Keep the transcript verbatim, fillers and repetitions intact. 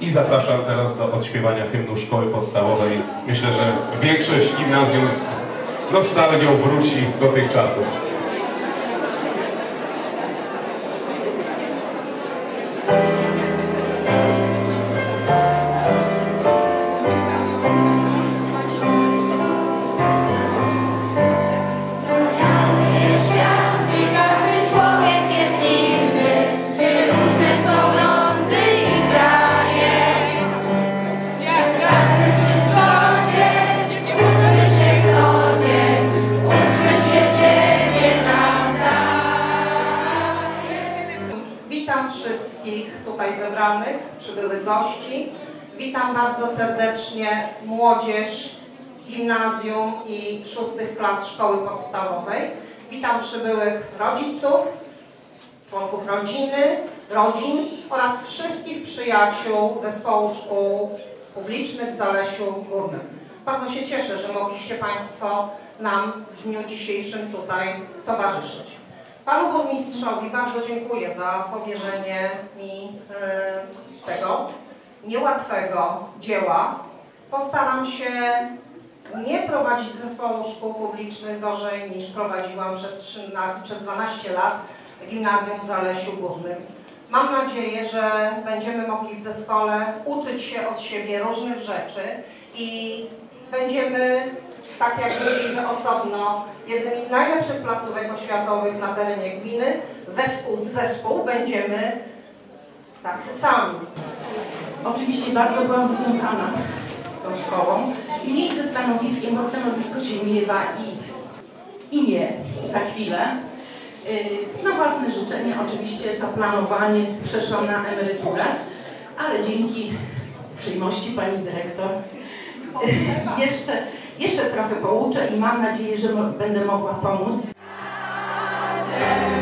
i zapraszam teraz do odśpiewania hymnu szkoły podstawowej. Myślę, że większość gimnazjum z nostalgią wróci do tych czasów. Witam wszystkich tutaj zebranych, przybyłych gości. Witam bardzo serdecznie młodzież gimnazjum i szóstych klas szkoły podstawowej. Witam przybyłych rodziców, członków rodziny, rodzin oraz wszystkich przyjaciół Zespołu Szkół Publicznych w Zalesiu Górnym. Bardzo się cieszę, że mogliście Państwo nam w dniu dzisiejszym tutaj towarzyszyć. Panu burmistrzowi bardzo dziękuję za powierzenie mi y, tego niełatwego dzieła. Postaram się nie prowadzić zespołu szkół publicznych gorzej niż prowadziłam przez, przez dwanaście lat w gimnazjum w Zalesiu Górnym. Mam nadzieję, że będziemy mogli w zespole uczyć się od siebie różnych rzeczy i będziemy, tak jak mówimy osobno, jednymi z najlepszych placówek oświatowych na terenie gminy, wespół w zespół będziemy tacy sami. Oczywiście bardzo byłam związana z tą szkołą i nie ze stanowiskiem, bo stanowisko się miewa i, i nie za chwilę. Na własne życzenie oczywiście zaplanowanie przeszłam na emeryturę, ale dzięki uprzejmości pani dyrektor jeszcze Jeszcze trochę pouczę i mam nadzieję, że będę mogła pomóc.